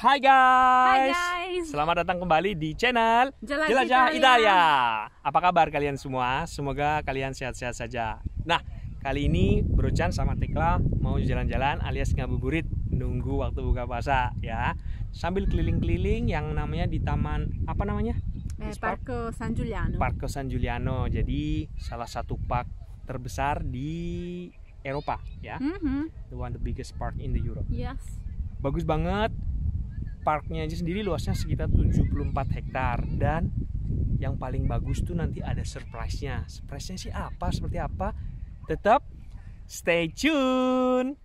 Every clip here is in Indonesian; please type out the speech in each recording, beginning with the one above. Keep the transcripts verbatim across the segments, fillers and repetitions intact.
Hai guys. Hai guys. Selamat datang kembali di channel Jelajah Jelajah Italia. Italia. Apa kabar kalian semua? Semoga kalian sehat-sehat saja. Nah, kali ini Bro Chan sama Tekla mau jalan-jalan alias ngabuburit, nunggu waktu buka puasa ya. Sambil keliling-keliling yang namanya di taman apa namanya? Eh, Parco San Giuliano. Parco San Giuliano. Jadi salah satu park terbesar di Eropa ya. Mm-hmm. The one the biggest park in the Europe. Yes. Bagus banget. Parknya aja sendiri luasnya sekitar tujuh puluh empat hektar, dan yang paling bagus tuh nanti ada surprise-nya. Surprise-nya sih apa, seperti apa? Tetap stay tune.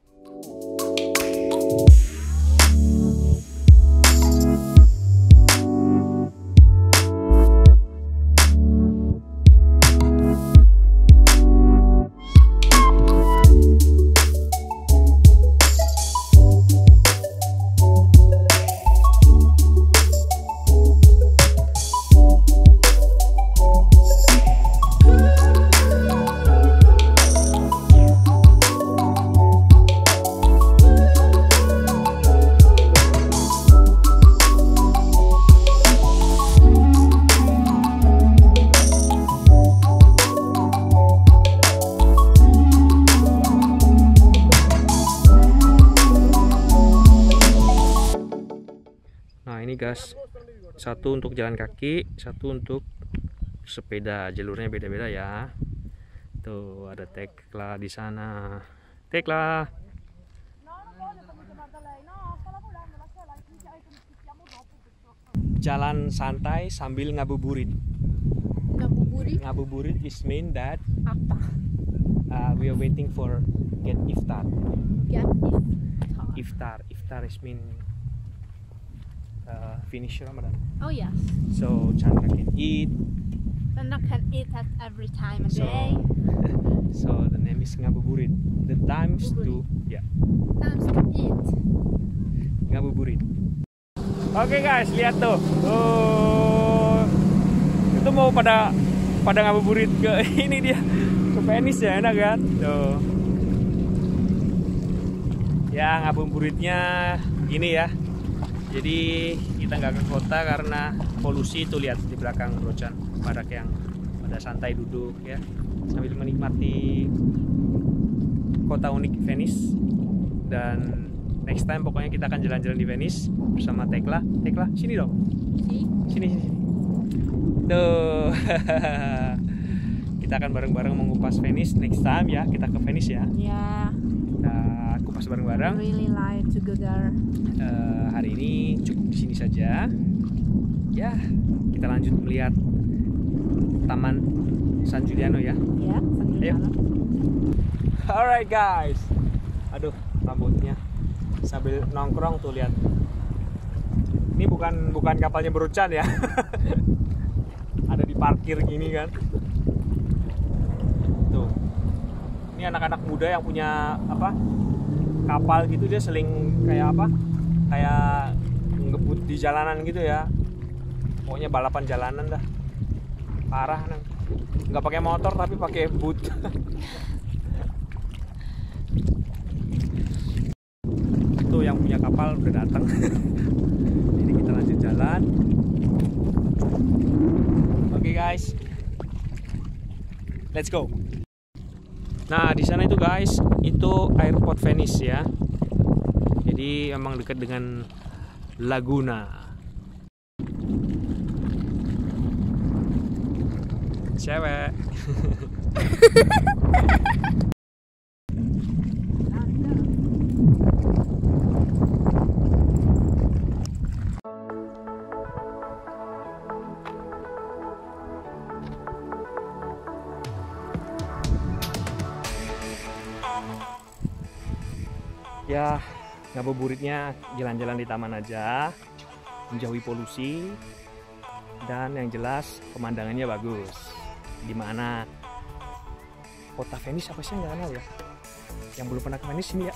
Nah ini guys, satu untuk jalan kaki, satu untuk sepeda. Jalurnya beda-beda ya. Tuh ada Tekla di sana. Tekla. Jalan santai sambil ngabuburit. Ngabuburit Ngabuburit is mean that apa? uh, we are waiting for get iftar. Ya, Iftar, iftar is mean uh, finish Ramadan. Oh yes. So Chandra can eat. Then I can eat that every time a So, day. so the name is ngabuburit. The times to ya Times to eat. ngabuburit. Oke guys, lihat tuh. Tuh. Itu mau pada pada ngabuburit ke ini dia. Ke Venice ya, enak kan? Tuh. Ya ngabuburitnya gini ya. Jadi kita nggak ke kota karena polusi. Tuh lihat di belakang Bro Chan, pada yang pada santai duduk ya sambil menikmati kota unik Venice. Dan next time pokoknya kita akan jalan-jalan di Venice bersama Tekla. Tekla sini dong. Si? Sini sini. sini. Tuh. Kita akan bareng-bareng mengupas Venice next time ya. Kita ke Venice ya. Yeah. Kita kupas bareng-bareng. Really like to go there. Uh, hari ini cukup di sini saja. Ya, kita lanjut melihat Taman San Giuliano ya. Ya, yeah, San Giuliano. Alright guys. Aduh, rambutnya. Sambil nongkrong tuh lihat. Ini bukan bukan kapalnya Bro Chan ya. Ada di parkir gini kan. Tuh. Ini anak-anak muda yang punya apa? Kapal gitu, dia seling kayak apa? Kayak ngebut di jalanan gitu ya. Pokoknya balapan jalanan dah. Parah nang. Nggak pakai motor tapi pakai boot. Tuh yang punya kapal udah datang. Jadi kita lanjut jalan. Oke okay, guys. Let's go. Nah, di sana itu guys, itu airport Venice ya. Jadi emang dekat dengan Laguna. Cewek. Ya, ngabuburitnya jalan-jalan di taman aja, menjauhi polusi, dan yang jelas pemandangannya bagus. Dimana kota Venice apa sih yang nggak kenal ya? Yang belum pernah ke Venice ini ya.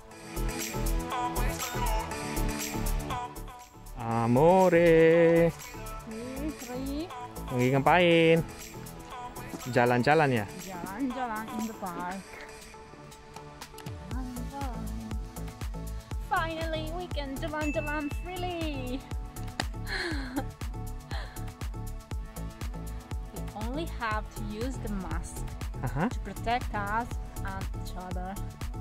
Amore. Lagi ngapain? Jalan-jalan ya? Jalan-jalan in the park. Finally, we can jalan-jalan freely. We only have to use the mask Uh-huh. to protect us and each other.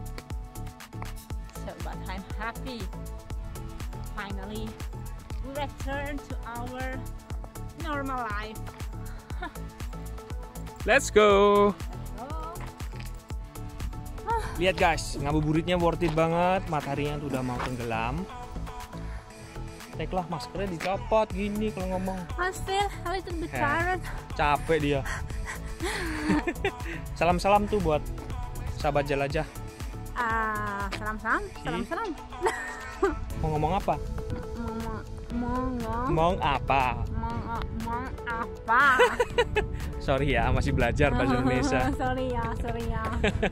So, but I'm happy. Finally, we return to our normal life. Let's go. Oh, Lihat guys, ngabuburitnya worth it banget. Mataharinya tuh udah mau tenggelam. Teklah maskernya dicopot gini kalau ngomong. I feel a little bit Ya. tired. Capek dia. Salam-salam tuh buat sahabat jelajah. Ah, salam-salam, salam-salam. Mau ngomong apa? Mau mau ngomong, Ngomong apa? mau ngomong apa? Sorry ya, masih belajar bahasa Indonesia. Sorry ya, sorry ya.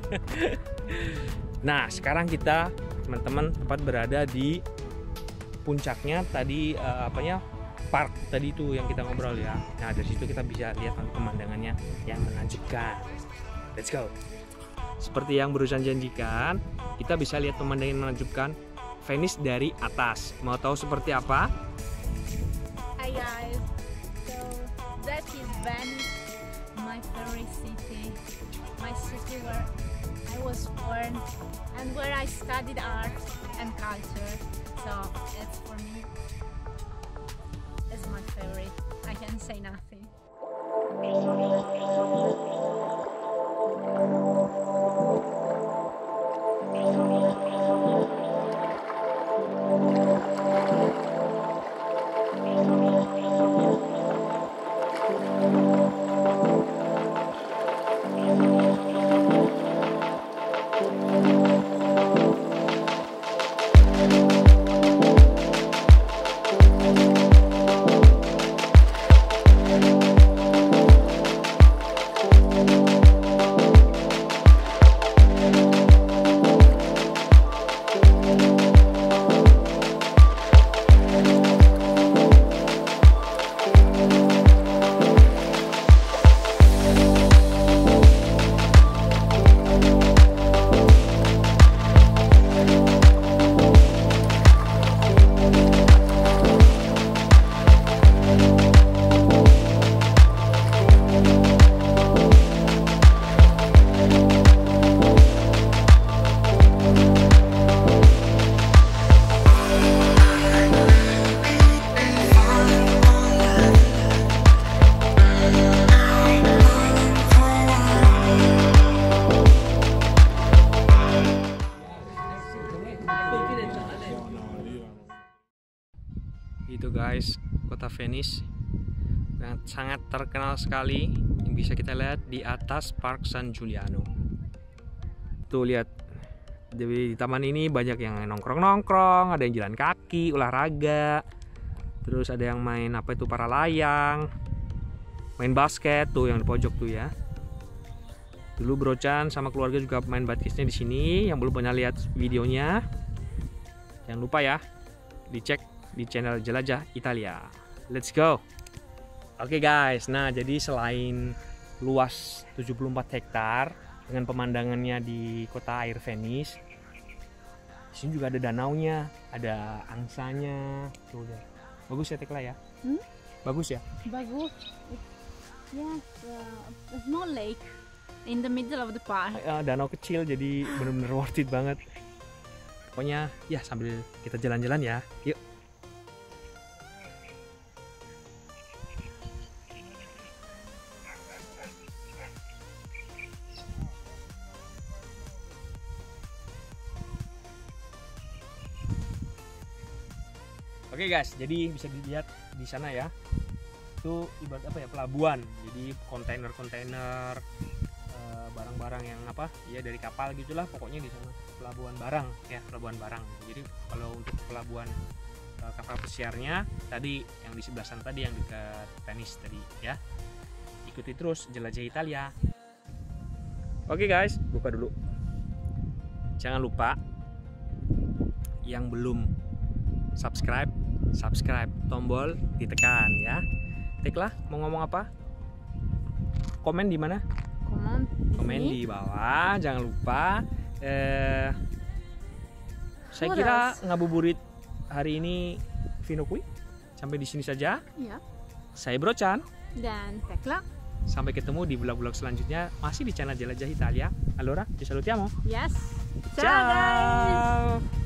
Nah, sekarang kita teman-teman tempat berada di puncaknya tadi eh, apanya? Park tadi itu yang kita ngobrol ya. Nah, dari situ kita bisa lihat pemandangannya yang menakjubkan. Let's go. Seperti yang berusaha janjikan, kita bisa lihat pemandangan menakjubkan Venice dari atas. Mau tahu seperti apa? Hi guys, so that is Venice, my favorite city, my city where I was born and where I studied art and culture. So it's for me, it's my favorite. I can say nothing. Itu guys, kota Venice yang sangat terkenal sekali yang bisa kita lihat di atas Park San Giuliano. Tuh lihat di taman ini banyak yang nongkrong-nongkrong, ada yang jalan kaki, olahraga, terus ada yang main apa itu para layang, main basket tuh yang di pojok tuh ya. Dulu Bro Chan sama keluarga juga main basketnya di sini. Yang belum pernah lihat videonya, jangan lupa ya dicek di channel Jelajah Italia. Let's go. Oke okay guys, nah jadi selain luas tujuh puluh empat hektar dengan pemandangannya di kota air Venice, di sini juga ada danaunya, ada angsanya. Tuh lihat. Bagus ya Tekla ya? Hmm? Bagus ya? Bagus. Yes, uh, a small lake in the middle of the park. Uh, danau kecil jadi bener-bener worth it banget. Pokoknya ya sambil kita jalan-jalan ya. Yuk. Oke guys, jadi bisa dilihat di sana ya. Itu ibarat apa ya, pelabuhan. Jadi kontainer-kontainer eh, barang-barang yang apa? Ya dari kapal gitulah pokoknya di sana. Pelabuhan barang ya, pelabuhan barang. Jadi kalau untuk pelabuhan eh, kapal pesiarnya tadi yang di sebelah sana tadi yang dekat Venice tadi ya. Ikuti terus Jelajah Italia. Oke guys, buka dulu. Jangan lupa yang belum subscribe, subscribe, tombol ditekan ya. Teklah mau ngomong apa? Komen di mana? Komen, Komen di bawah. Jangan lupa eh, Saya What kira else? ngabuburit hari ini Vino Kui. Sampai di sini saja. Ya. Saya Brochan. Dan Tekla. Sampai ketemu di vlog-vlog selanjutnya masih di channel Jelajah Italia. Allora, ci salutiamo. Yes. Ciao guys. Ciao.